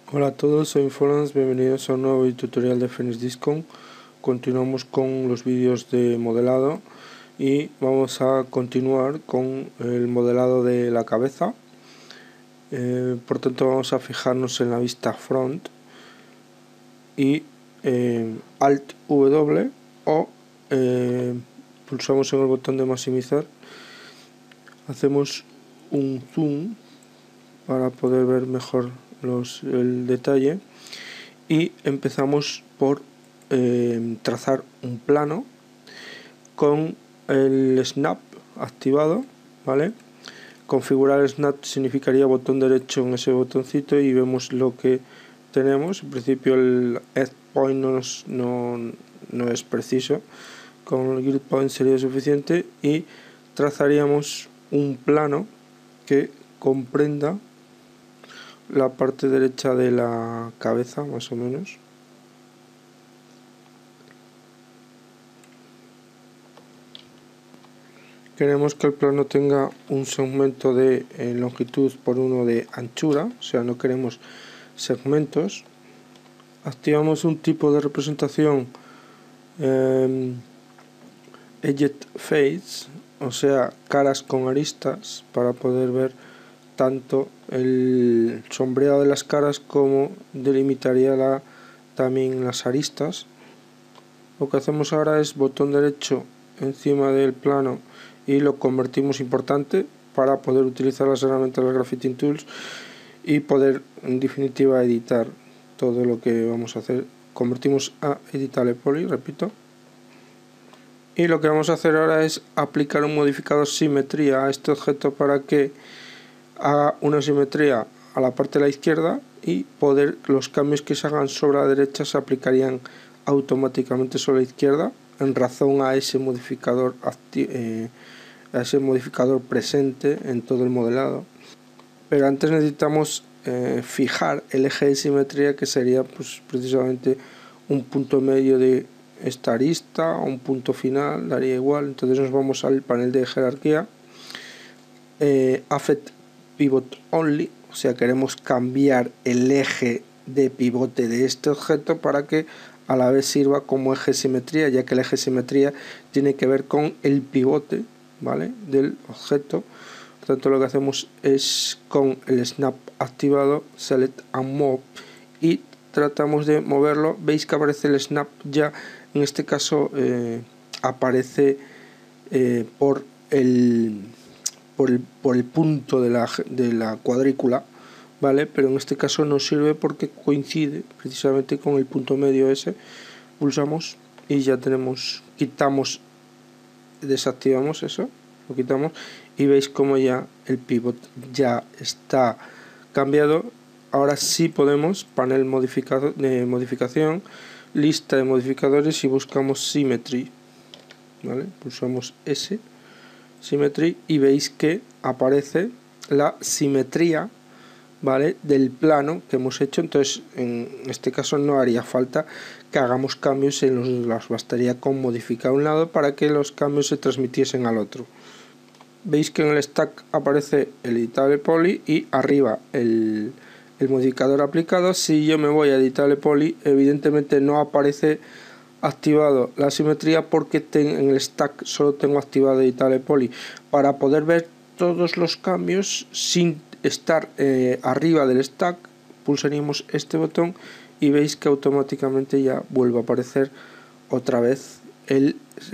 Hola a todos, soy Infolans, bienvenidos a un nuevo tutorial de Phoenix Discon. Continuamos con los vídeos de modelado y vamos a continuar con el modelado de la cabeza. Por tanto vamos a fijarnos en la vista front y Alt W o pulsamos en el botón de maximizar, hacemos un zoom para poder ver mejor el detalle y empezamos por trazar un plano con el snap activado, ¿vale? Configurar el snap significaría botón derecho en ese botoncito y vemos lo que tenemos. En principio el edge point no es preciso, con el grid point sería suficiente y trazaríamos un plano que comprenda la parte derecha de la cabeza, más o menos. Queremos que el plano tenga un segmento de longitud por uno de anchura, o sea, no queremos segmentos. Activamos un tipo de representación Edged Face, o sea, caras con aristas, para poder ver tanto el sombreado de las caras como delimitaría también las aristas. Lo que hacemos ahora es botón derecho encima del plano y lo convertimos importante para poder utilizar las herramientas de Grafitting Tools y poder en definitiva editar todo lo que vamos a hacer. Convertimos a Editable Poly, repito, y lo que vamos a hacer ahora es aplicar un modificador simetría a este objeto para que haga una simetría a la parte de la izquierda y poder los cambios que se hagan sobre la derecha se aplicarían automáticamente sobre la izquierda en razón a ese modificador presente en todo el modelado. Pero antes necesitamos fijar el eje de simetría, que sería pues precisamente un punto medio de esta arista o un punto final, daría igual. Entonces nos vamos al panel de jerarquía, Affect Pivot Only, o sea, queremos cambiar el eje de pivote de este objeto para que a la vez sirva como eje de simetría, ya que el eje de simetría tiene que ver con el pivote, ¿vale?, del objeto. Por tanto, lo que hacemos es con el snap activado, Select and Move, y tratamos de moverlo. Veis que aparece el snap ya, en este caso aparece por el punto de la cuadrícula, ¿vale? Pero en este caso no sirve porque coincide precisamente con el punto medio ese. Pulsamos y ya tenemos, desactivamos eso, lo quitamos y veis como ya el pivot ya está cambiado. Ahora sí podemos, panel de modificación, lista de modificadores y buscamos Symmetry, ¿vale? Pulsamos ese Symmetry y veis que aparece la simetría, ¿vale?, del plano que hemos hecho. Entonces en este caso no haría falta que hagamos cambios en los, bastaría con modificar un lado para que los cambios se transmitiesen al otro. Veis que en el stack aparece el Editable Poly y arriba el modificador aplicado. Si yo me voy a Editable Poly, evidentemente no aparece activado la simetría porque en el stack solo tengo activado Editable Poly. Para poder ver todos los cambios sin estar arriba del stack, pulsaríamos este botón y veis que automáticamente ya vuelve a aparecer otra vez el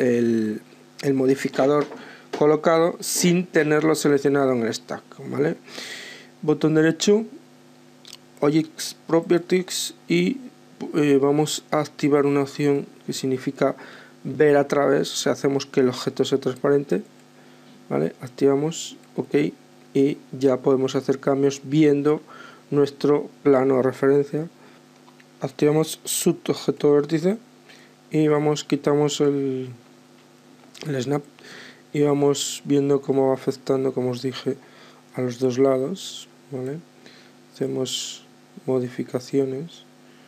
modificador colocado sin tenerlo seleccionado en el stack, ¿vale? Botón derecho, Object Properties, y vamos a activar una opción que significa ver a través, o sea, hacemos que el objeto sea transparente, ¿vale? Activamos OK y ya podemos hacer cambios viendo nuestro plano de referencia. Activamos subobjeto vértice y quitamos el snap y vamos viendo cómo va afectando, como os dije, a los dos lados, ¿vale? Hacemos modificaciones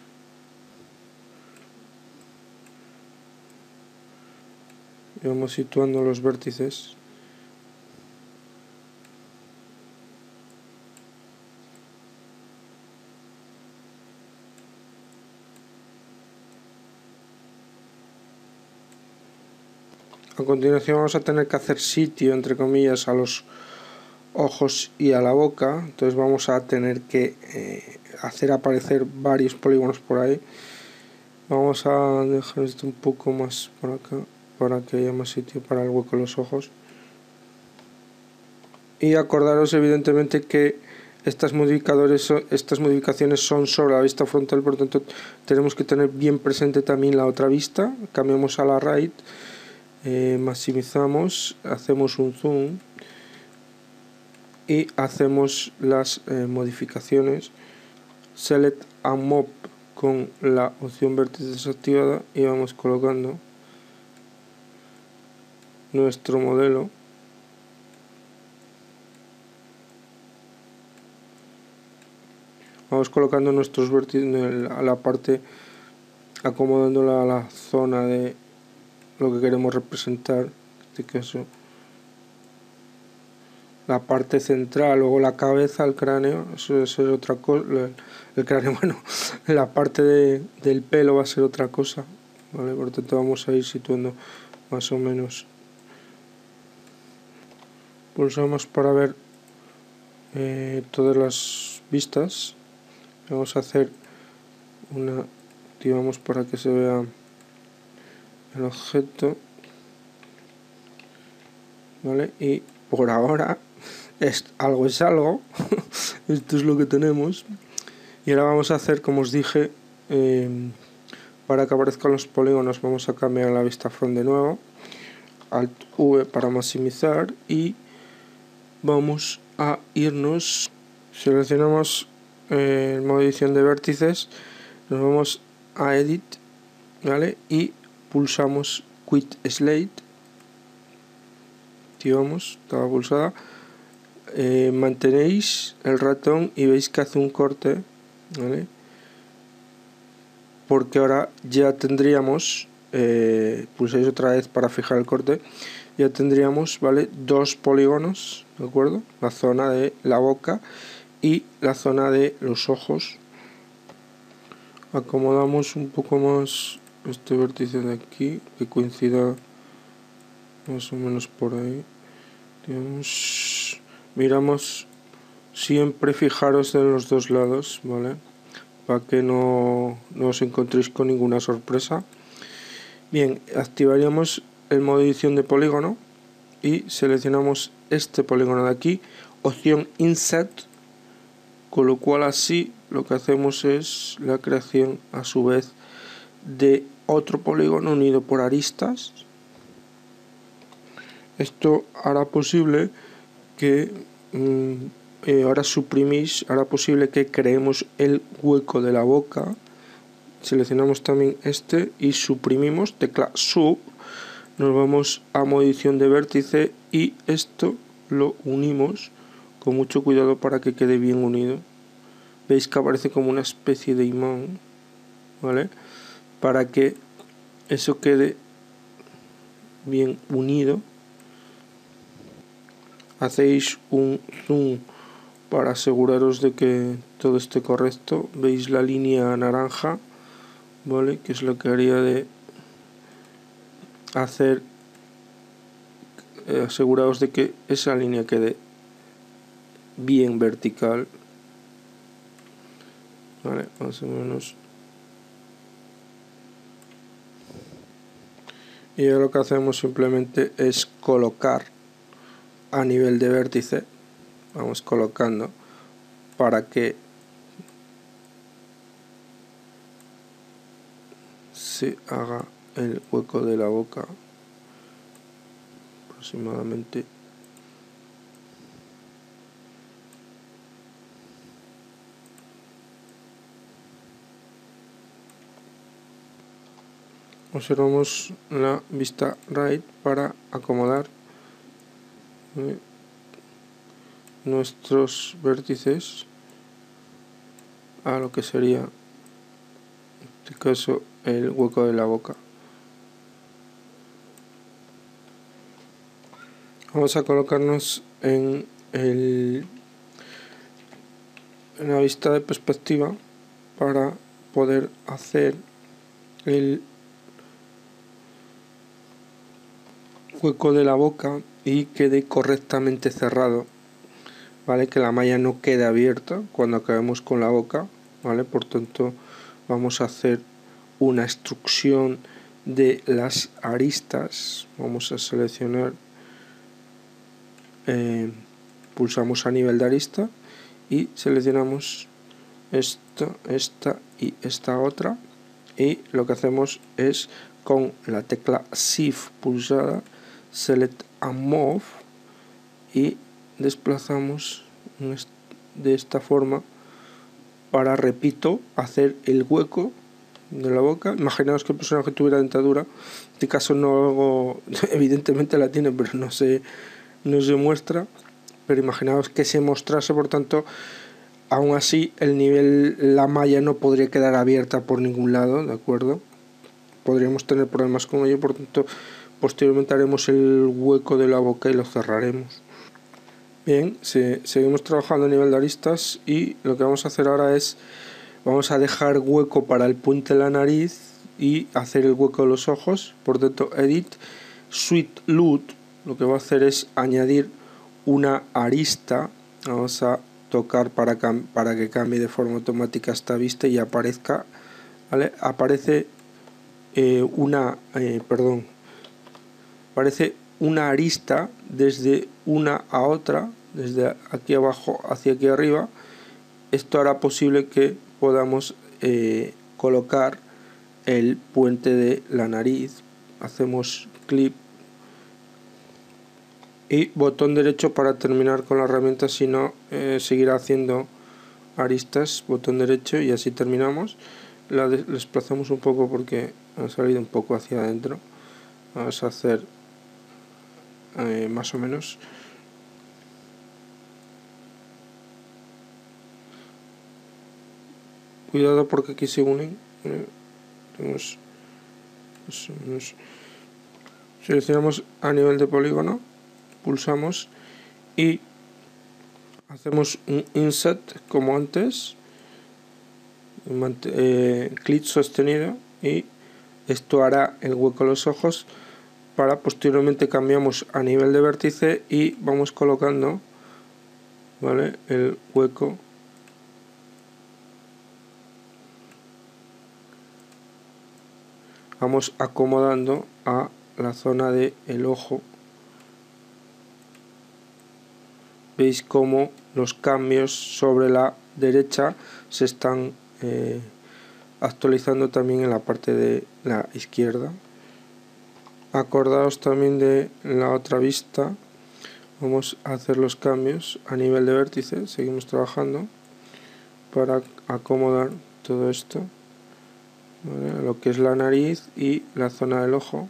y vamos situando los vértices. A continuación vamos a tener que hacer sitio, entre comillas, a los ojos y a la boca. Entonces vamos a tener que hacer aparecer varios polígonos por ahí. Vamos a dejar esto un poco más por acá para que haya más sitio para el hueco de los ojos. Y acordaros evidentemente que estas modificaciones son sobre la vista frontal, por lo tanto tenemos que tener bien presente también la otra vista. Cambiamos a la right, maximizamos, hacemos un zoom y hacemos las modificaciones. Select and Move con la opción vértice desactivada y vamos colocando nuestro modelo. Vamos colocando nuestros vértices a la parte, acomodándola a la zona de lo que queremos representar, en este caso la parte central, luego la cabeza, el cráneo, eso va a ser otra cosa, el cráneo, bueno, la parte del pelo va a ser otra cosa, ¿vale? Por lo tanto vamos a ir situando más o menos. Pulsamos para ver todas las vistas. Vamos a hacer una, activamos para que se vea el objeto, ¿vale? Y por ahora es algo, esto es lo que tenemos. Y ahora vamos a hacer, como os dije, para que aparezcan los polígonos vamos a cambiar la vista front de nuevo, Alt V para maximizar, y vamos a irnos, seleccionamos el modo edición de vértices, nos vamos a Edit, ¿vale? Y pulsamos Quit Slate, activamos, estaba pulsada, mantenéis el ratón y veis que hace un corte, ¿vale? Porque ahora ya tendríamos, pulsáis otra vez para fijar el corte, ya tendríamos, ¿vale? Dos polígonos, ¿de acuerdo? La zona de la boca y la zona de los ojos. Acomodamos un poco más este vértice de aquí, que coincida más o menos por ahí. Digamos, miramos siempre, fijaros en los dos lados, ¿vale? Para que no os encontréis con ninguna sorpresa. Bien, activaríamos el modo edición de polígono y seleccionamos este polígono de aquí, opción Insert, con lo cual así lo que hacemos es la creación a su vez de otro polígono unido por aristas. Esto hará posible que hará posible que creemos el hueco de la boca. Seleccionamos también este y suprimimos, tecla sub, nos vamos a modo edición de vértice y esto lo unimos con mucho cuidado para que quede bien unido. Veis que aparece como una especie de imán, ¿vale? Para que eso quede bien unido. Hacéis un zoom para aseguraros de que todo esté correcto. Veis la línea naranja, ¿vale? Que es lo que haría de hacer, aseguraos de que esa línea quede bien vertical, ¿vale? Más o menos. Y ahora lo que hacemos simplemente es colocar a nivel de vértice, vamos colocando para que se haga el hueco de la boca aproximadamente. Observamos la vista right para acomodar nuestros vértices a lo que sería, en este caso, el hueco de la boca. Vamos a colocarnos en la vista de perspectiva para poder hacer hueco de la boca y quede correctamente cerrado, ¿vale? Que la malla no quede abierta cuando acabemos con la boca, ¿vale? Por tanto, vamos a hacer una extrusión de las aristas. Vamos a seleccionar, pulsamos a nivel de arista y seleccionamos esta y esta otra, y lo que hacemos es con la tecla Shift pulsada Select and Move y desplazamos de esta forma para, repito, hacer el hueco de la boca. Imaginaos que el personaje tuviera dentadura, en este caso no hago, evidentemente la tiene pero no se muestra, pero imaginaos que se mostrase, por tanto aún así la malla no podría quedar abierta por ningún lado, ¿de acuerdo? Podríamos tener problemas con ello, por tanto posteriormente haremos el hueco de la boca y lo cerraremos. Bien, seguimos trabajando a nivel de aristas y lo que vamos a hacer ahora es, vamos a dejar hueco para el puente de la nariz y hacer el hueco de los ojos. Por tanto, Edit, Sweet Loot, lo que va a hacer es añadir una arista. Vamos a tocar para que cambie de forma automática esta vista y aparezca, ¿vale? Aparece aparece una arista desde una a otra, desde aquí abajo hacia aquí arriba. Esto hará posible que podamos colocar el puente de la nariz. Hacemos clic y botón derecho para terminar con la herramienta, si no seguirá haciendo aristas, botón derecho, y así terminamos. La desplazamos un poco porque ha salido un poco hacia adentro. Vamos a hacer más o menos. Cuidado porque aquí se unen. Seleccionamos a nivel de polígono, pulsamos y hacemos un inset como antes, clic sostenido, y esto hará el hueco de los ojos. Para posteriormente cambiamos a nivel de vértice y vamos colocando, ¿vale?, el hueco. Vamos acomodando a la zona del ojo. Veis cómo los cambios sobre la derecha se están actualizando también en la parte de la izquierda. Acordaos también de la otra vista. Vamos a hacer los cambios a nivel de vértice. Seguimos trabajando para acomodar todo esto, ¿vale?, lo que es la nariz y la zona del ojo.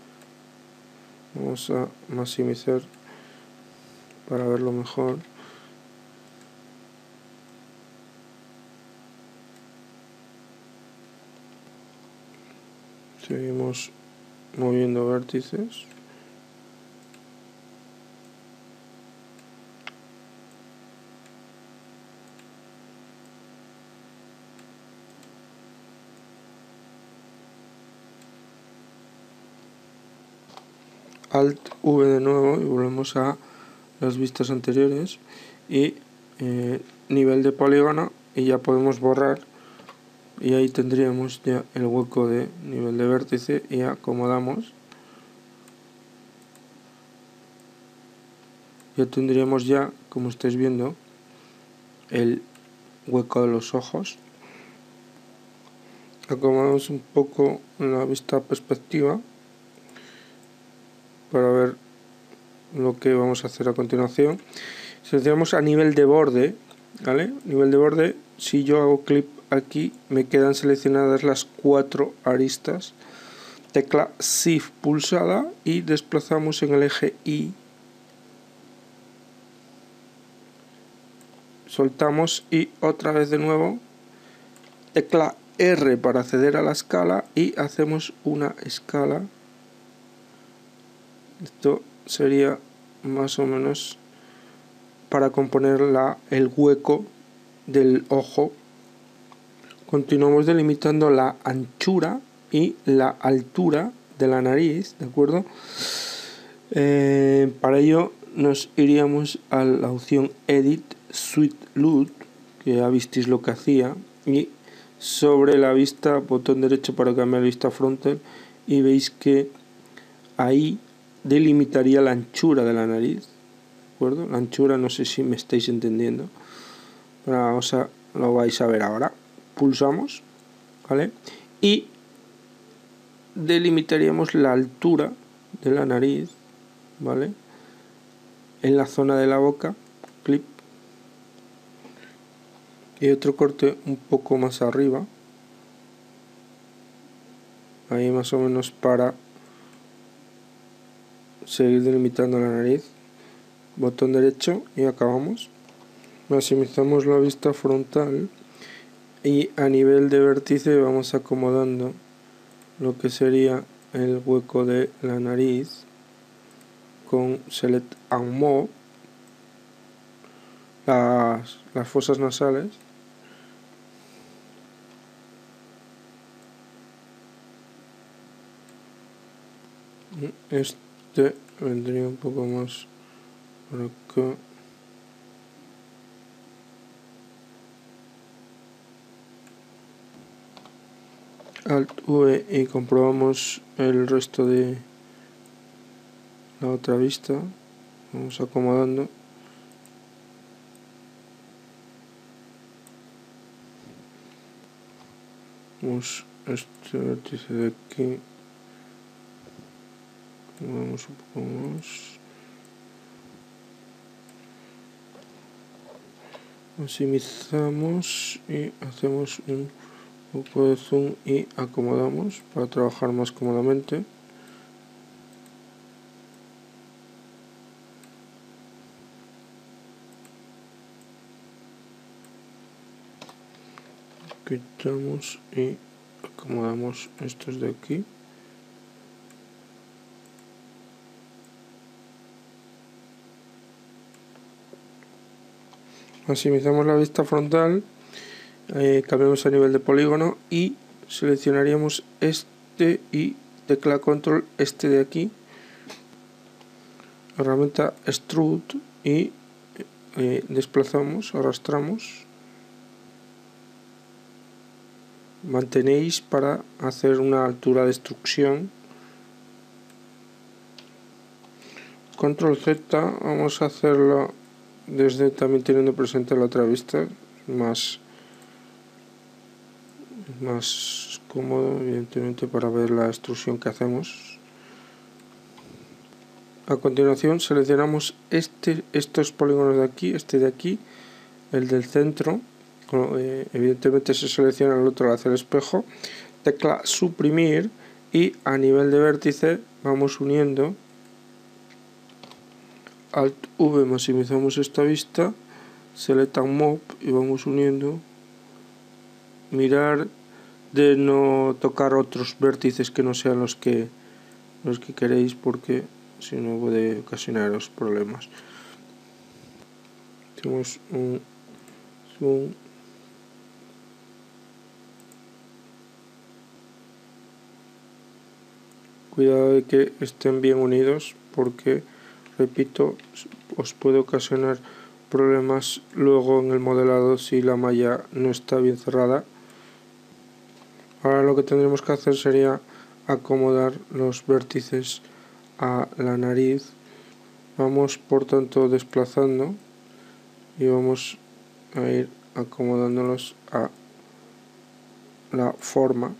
Vamos a maximizar para verlo mejor. Seguimos moviendo vértices. Alt V de nuevo y volvemos a las vistas anteriores y nivel de polígono, y ya podemos borrar, y ahí tendríamos ya el hueco de nivel de vértice y acomodamos. Ya tendríamos ya, como estáis viendo, el hueco de los ojos. Acomodamos un poco la vista perspectiva para ver lo que vamos a hacer a continuación. Seleccionamos a nivel de borde, ¿vale? Nivel de borde, si yo hago clic aquí me quedan seleccionadas las 4 aristas. Tecla Shift pulsada y desplazamos en el eje Y. Soltamos y otra vez de nuevo tecla R para acceder a la escala y hacemos una escala. Esto sería más o menos para componer el hueco del ojo. Continuamos delimitando la anchura y la altura de la nariz, ¿de acuerdo? Para ello nos iríamos a la opción Edit Suite LUT, que ya visteis lo que hacía, y sobre la vista, botón derecho para cambiar la vista frontal, y veis que ahí delimitaría la anchura de la nariz, ¿de acuerdo? La anchura, no sé si me estáis entendiendo, pero lo vais a ver ahora. Pulsamos, ¿vale? Y delimitaríamos la altura de la nariz, ¿vale? En la zona de la boca, clip, y otro corte un poco más arriba, ahí más o menos, para seguir delimitando la nariz. Botón derecho y acabamos. Maximizamos la vista frontal y a nivel de vértice vamos acomodando lo que sería el hueco de la nariz con Select and Move, las fosas nasales, este vendría un poco más por acá, Alt V, y comprobamos el resto de la otra vista. Vamos acomodando. Vamos este vértice de aquí, vamos un poco más, maximizamos y hacemos un poco de zoom y acomodamos para trabajar más cómodamente. Quitamos y acomodamos estos de aquí. Maximizamos la vista frontal, cambiamos a nivel de polígono y seleccionaríamos este y tecla control este de aquí, herramienta extrude, y desplazamos, arrastramos, mantenéis para hacer una altura de extrusión. Control Z, vamos a hacerlo desde también teniendo presente la otra vista, más cómodo evidentemente para ver la extrusión que hacemos. A continuación seleccionamos estos polígonos de aquí, este de aquí, el del centro, evidentemente se selecciona el otro al hacer espejo, tecla suprimir y a nivel de vértice vamos uniendo, Alt V, maximizamos esta vista, Select and Move y vamos uniendo. Mirar de no tocar otros vértices que no sean los que queréis, porque si no puede ocasionaros problemas. Hacemos un zoom. Cuidado de que estén bien unidos, porque repito, os puede ocasionar problemas luego en el modelado si la malla no está bien cerrada. Ahora lo que tendremos que hacer sería acomodar los vértices a la nariz. Vamos por tanto desplazando y vamos a ir acomodándolos a la forma.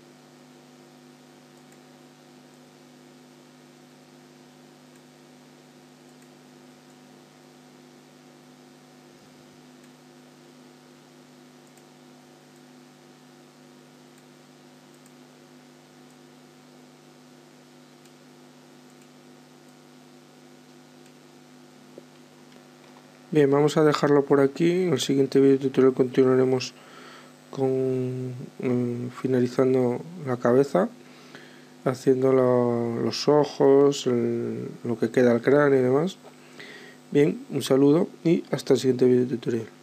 Bien, vamos a dejarlo por aquí. En el siguiente vídeo tutorial continuaremos con finalizando la cabeza, haciendo los ojos, lo que queda al cráneo y demás. Bien, un saludo y hasta el siguiente vídeo tutorial.